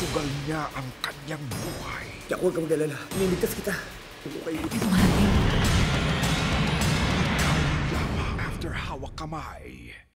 Sinusugal niya ang kanyang buhay. Kaya huwag kang mag-alala. Iniligtas kita. After hawak kamay.